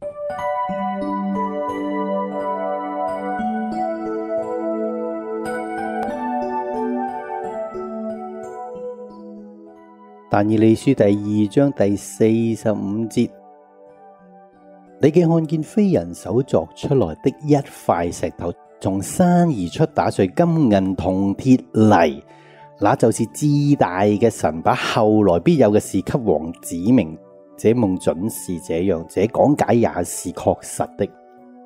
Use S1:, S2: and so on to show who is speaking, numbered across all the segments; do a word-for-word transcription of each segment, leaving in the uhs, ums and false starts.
S1: 但以理書第二章第四十五節，你既看見非人手鑿出來的一塊石頭，從山而出，打碎金銀銅鐵泥，那就是至大嘅神把後來必有嘅事給王指明。這夢準是這樣，這講解也是確實的。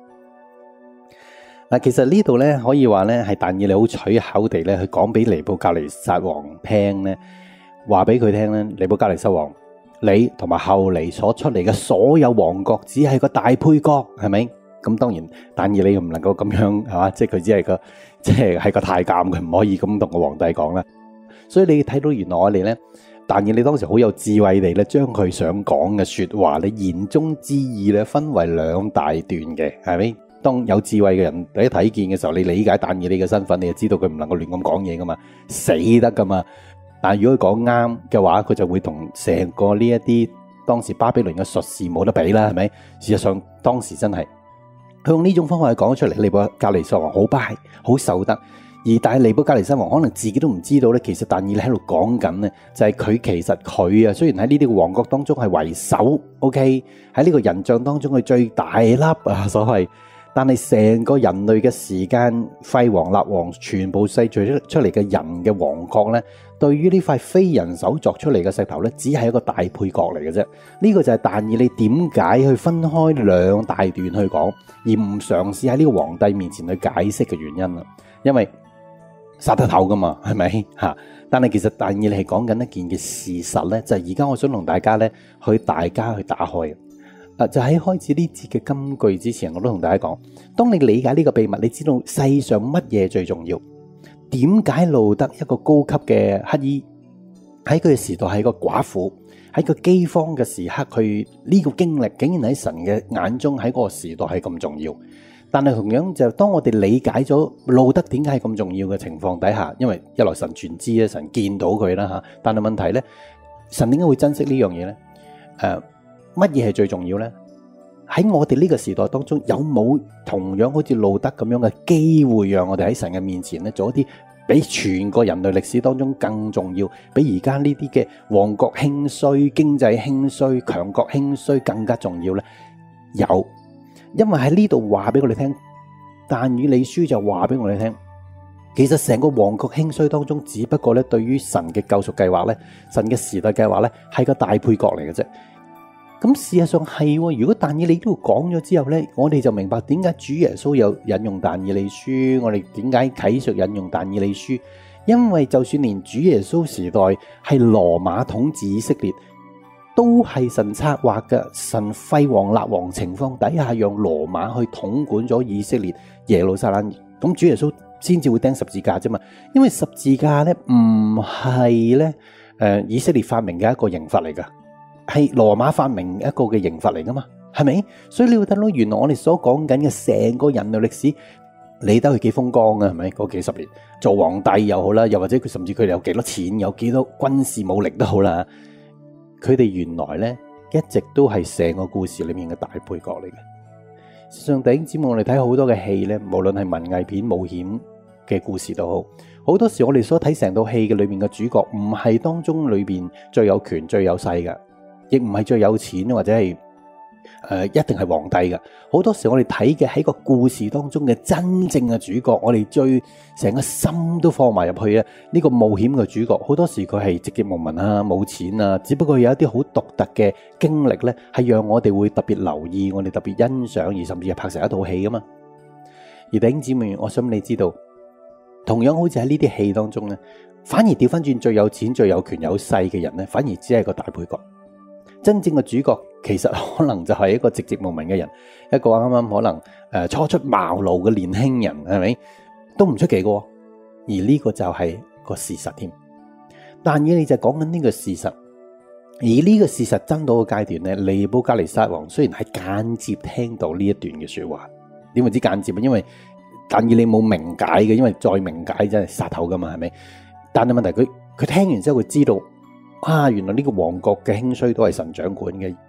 S1: 嗱，其實呢度咧可以話咧係但以理好取巧地咧去講俾尼布甲尼撒王聽咧。話俾佢聽咧，尼布甲尼撒王，你同埋後嚟所出嚟嘅所有王國，只係個大配角，係咪？咁當然，但以理唔能夠咁樣，係嘛？即係佢只係個，即係係個太監，佢唔可以咁同個皇帝講啦。所以你睇到原來我哋咧，但以理當時好有智慧地咧，將佢想講嘅說話咧，言中之意咧，分為兩大段嘅，係咪？當有智慧嘅人你一睇見嘅時候，你理解但以理嘅身份，你就知道佢唔能夠亂咁講嘢噶嘛，死得噶嘛。但係如果佢講啱嘅話，佢就會同成個呢一啲當時巴比倫嘅術士冇得比啦，係咪？事實上當時真係佢用呢種方法去講出嚟，尼布甲尼撒王好拜好受得，而但係尼布甲尼撒王可能自己都唔知道咧，其實但以理喺度講緊咧，就係佢其實佢啊，雖然喺呢啲王國當中係為首 ，OK 喺呢個人像當中係最大粒啊所謂。但係成個人類嘅時間廢王立王，全部世聚出嚟嘅人嘅王國咧，對於呢塊非人手鑿出嚟嘅石頭咧，只係一個大配角嚟嘅啫。呢個就係但以理點解去分開兩大段去講，而唔嘗試喺呢個皇帝面前去解釋嘅原因啦。因為殺得頭噶嘛，係咪吓？但係其實但以理係講緊一件嘅事實咧，就係而家我想同大家咧去大家去打開。就喺開始呢節嘅金句之前，我都同大家講，當你理解呢個秘密，你知道世上乜嘢最重要？點解路德一個高級嘅乞兒喺佢嘅時代係個寡婦，喺個饑荒嘅時刻，佢呢個經歷竟然喺神嘅眼中喺嗰個時代係咁重要。但係同樣就當我哋理解咗路德點解係咁重要嘅情況底下，因為一來神全知咧，神見到佢啦吓，但係問題咧，神點解會珍惜呢樣嘢咧？誒、呃。乜嘢係最重要呢？喺我哋呢個時代當中，有冇同樣好似路德咁樣嘅機會，讓我哋喺神嘅面前咧，做一啲比全個人類歷史當中更重要，比而家呢啲嘅王國興衰、經濟興衰、強國興衰更加重要呢？有，因為喺呢度話俾我哋聽，但以理書就話俾我哋聽，其實成個王國興衰當中，只不過咧對於神嘅救贖計劃咧，神嘅時代計劃咧，係個大配角嚟嘅啫。咁事實上係，如果但以理都講咗之後呢，我哋就明白點解主耶穌有引用但以理書，我哋點解啟示引用但以理書，因為就算連主耶穌時代係羅馬統治以色列，都係神策劃嘅，神廢王立王情況底下，讓羅馬去統管咗以色列耶路撒冷，咁主耶穌先至會釘十字架啫嘛，因為十字架呢唔係呢誒以色列發明嘅一個刑罰嚟噶。係羅馬發明一個嘅刑罰嚟噶嘛，係咪？所以你會睇到原來我哋所講緊嘅成個人類歷史，理得佢幾風光啊，係咪？嗰幾十年做皇帝又好啦，又或者佢甚至佢哋有幾多錢，有幾多軍事武力都好啦，佢哋原來咧一直都係成個故事裏面嘅大配角嚟嘅。事實上弟兄姊妹，我哋睇好多嘅戲咧，無論係文藝片、冒險嘅故事都好，好多時我哋所睇成套戲嘅裏面嘅主角，唔係當中裏邊最有權最有勢嘅。亦唔係最有錢或者係誒、呃、一定係皇帝嘅。好多時我哋睇嘅喺個故事當中嘅真正嘅主角，我哋最成個心都放埋入去啊！呢、這個冒險嘅主角，好多時佢係籍籍無聞啊，冇錢啊，只不過有一啲好獨特嘅經歷咧，係讓我哋會特別留意，我哋特別欣賞，而甚至係拍成一套戲噶嘛。而弟兄姊妹，我想你知道，同樣好似喺呢啲戲當中咧，反而調翻轉最有錢、最有權有勢嘅人咧，反而只係個大配角。真正嘅主角其實可能就係一個籍籍無聞嘅人，一個啱啱可能誒初出茅廬嘅年輕人，係咪都唔出奇嘅？而呢個就係個事實添。但以理就講緊呢個事實，而呢個事實真到嘅階段咧，尼布甲尼撒王雖然係間接聽到呢一段嘅說話，點會知間接啊？因為但以理冇明解嘅，因為再明解真係殺頭噶嘛，係咪？但係問題佢佢聽完之後，佢知道。啊！原來呢個王國嘅興衰都係神掌管嘅，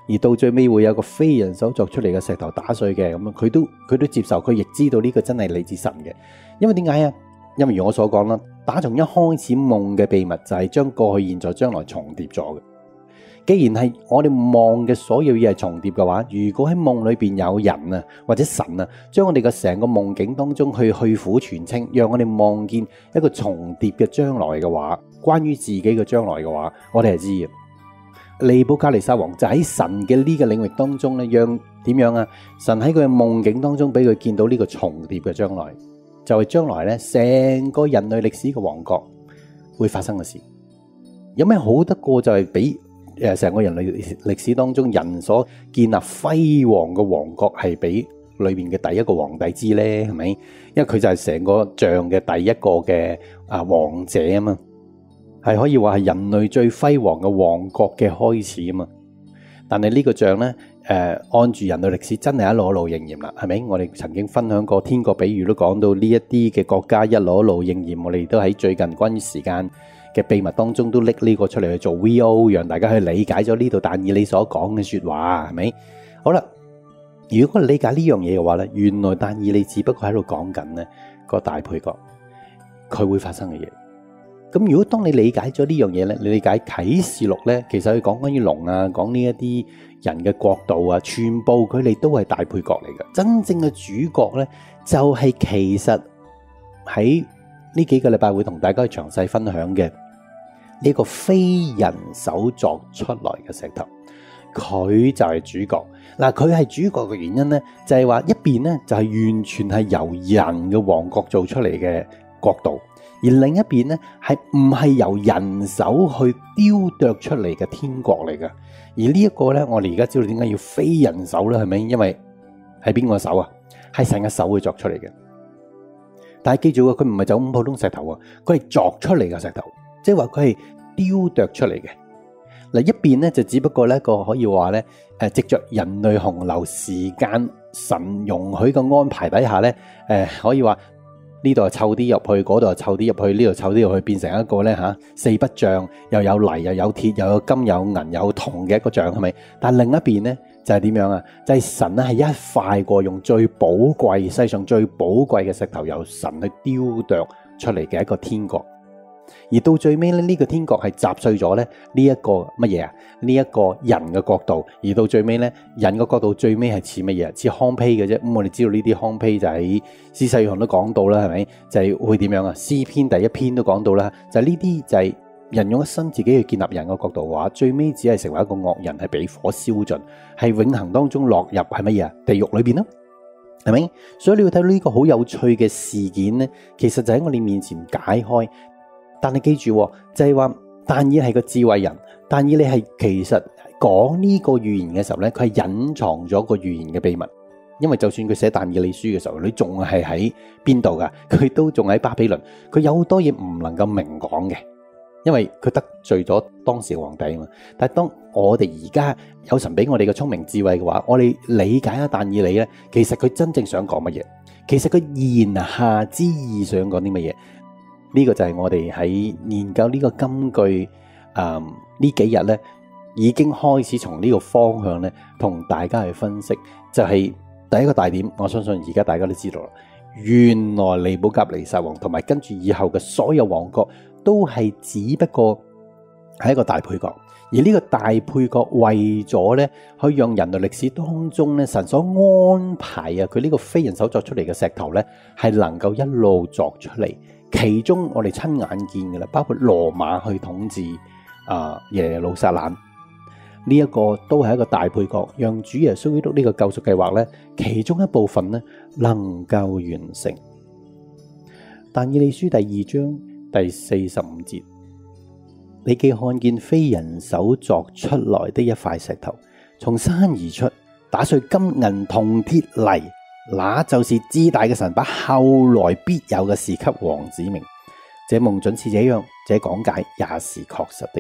S1: 而到最尾會有個非人手作出嚟嘅石頭打碎嘅，咁樣佢都佢都接受，佢亦知道呢個真係嚟自神嘅。因為點解啊？因為如我所講啦，打從一開始夢嘅秘密就係將過去、現在、將來重疊咗嘅。既然係我哋望嘅所有嘢係重疊嘅話，如果喺夢裏邊有人啊或者神啊，將我哋嘅成個夢境當中去去苦傳清，讓我哋望見一個重疊嘅將來嘅話，關於自己嘅將來嘅話，我哋係知嘅。尼布甲尼撒王就喺神嘅呢個領域當中咧，讓點樣啊？神喺佢嘅夢境當中俾佢見到呢個重疊嘅將來，就係將來咧成個人類歷史嘅王國會發生嘅事。有咩好得過就係俾誒成個人類歷史當中人所建立輝煌嘅王國係俾裏面嘅第一個皇帝知咧？係咪？因為佢就係成個像嘅第一個嘅啊王者啊嘛。係可以話係人類最輝煌嘅王國嘅開始啊嘛，但係呢個像呢，誒、呃、按住人類歷史真係一路一路應驗啦，係咪？我哋曾經分享過天國比喻都講到呢一啲嘅國家一路一路應驗，我哋都喺最近關於時間嘅秘密當中都拎呢個出嚟去做 V O， 讓大家去理解咗呢度但以理所講嘅說話，係咪？好啦，如果理解呢樣嘢嘅話呢，原來但以理只不過喺度講緊呢個大配角佢會發生嘅嘢。咁如果當你理解咗呢樣嘢咧，你理解啟示錄咧，其實佢講關於龍啊，講呢一啲人嘅國度啊，全部佢哋都係大配角嚟嘅。真正嘅主角咧，就係其實喺呢幾個禮拜會同大家去詳細分享嘅呢個非人手作出來嘅石頭，佢就係主角。嗱，佢係主角嘅原因咧，就係話一邊咧就係完全係由人嘅王國做出嚟嘅國度。而另一邊咧，係唔係由人手去雕琢出嚟嘅天國嚟嘅？而呢一個咧，我哋而家知道點解要非人手咧，係咪？因為係邊個手啊？係神嘅手去作出嚟嘅。但係記住啊，佢唔係就咁普通石頭啊，佢係作出嚟嘅石頭，即係話佢係雕琢出嚟嘅。嗱，一邊咧就只不過咧個可以話咧，誒，藉着人類洪流時間神容許嘅安排底下咧，誒，可以話。呢度係湊啲入去，嗰度係湊啲入去，呢度湊啲入去，變成一個咧吓四不像，又有泥又有鐵又有金有銀有銅嘅一個像，係咪？但係另一邊咧就係點樣啊？就係神咧係一塊過用最寶貴世上最寶貴嘅石頭，由神去雕琢出嚟嘅一個天國。而到最尾咧，呢個天國係砸碎咗咧呢一個乜嘢啊？呢一個人嘅國度，而到最尾咧，人嘅國度最尾係似乜嘢？似糠秕嘅啫。咁我哋知道呢啲糠秕就喺施洗約翰都講到啦，係咪？就係會點樣啊？詩篇第一篇都講到啦，就係呢啲就係人用一生自己去建立人嘅國度嘅話，最尾只係成為一個惡人，係被火燒盡，係永恆當中落入係乜嘢啊？地獄裏邊咯，係咪？所以你要睇到呢個好有趣嘅事件咧，其實就喺我哋面前解開。但係記住，就係話但以理係個智慧人，但以理係其實講呢個預言嘅時候咧，佢係隱藏咗個預言嘅秘密。因為就算佢寫但以理書嘅時候，你仲係喺邊度噶？佢都仲喺巴比倫，佢有好多嘢唔能夠明講嘅，因為佢得罪咗當時嘅皇帝啊嘛。但係當我哋而家有神俾我哋嘅聰明智慧嘅話，我哋理解下但以理咧，其實佢真正想講乜嘢？其實佢言下之意想講啲乜嘢？呢個就係我哋喺研究呢個金句，誒、嗯、呢幾日咧已經開始從呢個方向咧同大家去分析，就係、是、第一個大點。我相信而家大家都知道啦，原來尼布甲尼撒王同埋跟住以後嘅所有王國都係只不過係一個大配角，而呢個大配角為咗咧去讓人類歷史當中咧神所安排啊，佢呢個非人手作出嚟嘅石頭咧係能夠一路作出嚟。其中我哋親眼見嘅啦，包括羅馬去統治啊耶路撒冷呢一個都係一個大配角，讓主耶穌基督呢個救贖計劃咧，其中一部分咧能夠完成。但以理書第二章第四十五節，你既看見非人手作出來的一塊石頭，從山而出，打碎金銀銅鐵泥。那就是至大嘅神把後來必有嘅事給王指明，這夢準是這樣，這講解也是確實的。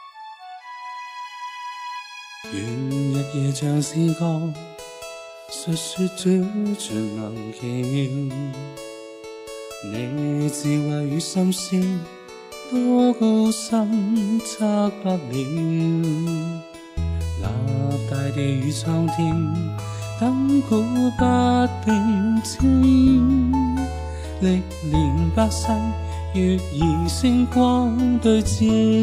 S2: 願日夜像詩歌，述說主全能奇妙，你智慧與心思多高深測不了，立大地與蒼天，亙古不變遷，歷練百世，月兒星光對照。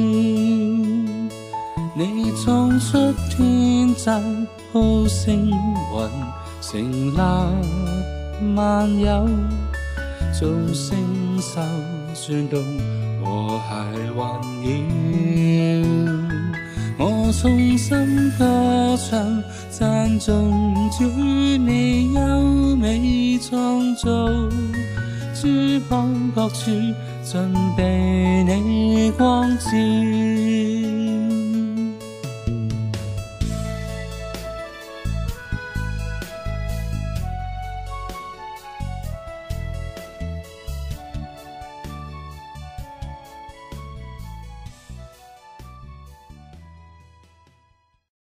S2: 你創出天際，鋪星雲，成立萬有，眾星宿轉動，和諧環繞。我衷心歌唱，讚頌主你優美創造，諸邦各處盡被你光照。